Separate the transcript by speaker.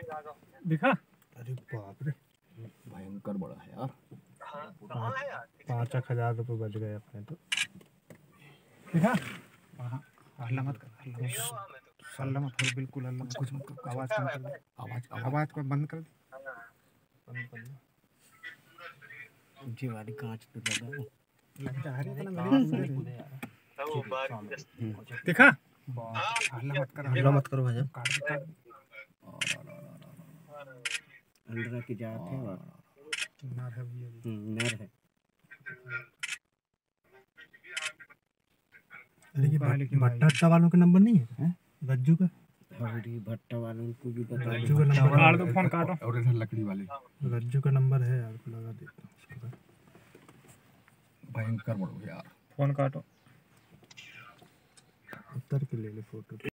Speaker 1: दिखा।
Speaker 2: अरे बाप रे,
Speaker 3: भयंकर बड़ा है यार।
Speaker 2: 5,000 रुपये बच गए अपने तो।
Speaker 1: दिखा।
Speaker 2: हल्ला मत कर, हल्ला मत कर, बिल्कुल हल्ला मत, कुछ मत कर, आवाज कम कर दे, आवाज को बंद कर दे।
Speaker 3: जी वाली कांच पे लगा
Speaker 1: दिखा।
Speaker 2: हल्ला मत करो भैया।
Speaker 3: अंडरा की जात है और नर है।
Speaker 2: भट्टा वालों का नंबर नहीं है, रज्जू का।
Speaker 3: हरी भट्टा वालों को भी बता
Speaker 2: रज्जू का नंबर,
Speaker 1: काट दो, फोन काटो।
Speaker 3: और इधर लकड़ी वाले
Speaker 2: रज्जू का नंबर है यार, लगा देता हूँ उसको।
Speaker 3: भयंकर बड़ा यार।
Speaker 1: फोन काटो।
Speaker 2: उतर के ले ले फोटो।